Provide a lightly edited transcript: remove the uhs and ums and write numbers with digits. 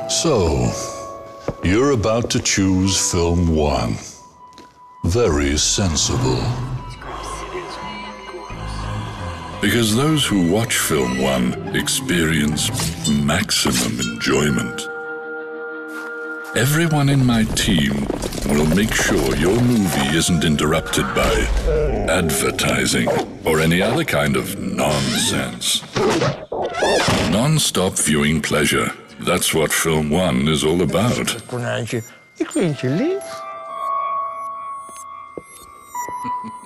So, you're about to choose Film 1. Very sensible. Because those who watch Film 1 experience maximum enjoyment. Everyone in my team will make sure your movie isn't interrupted by advertising or any other kind of nonsense. Non-stop viewing pleasure. That's what Film 1 is all about. Konijntje, ik vind je lief.